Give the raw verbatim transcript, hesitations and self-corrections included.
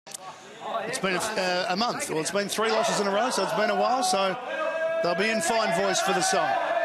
It's been a, uh, a month. Well, it's been three losses in a row, so it's been a while. So they'll be in fine voice for the side.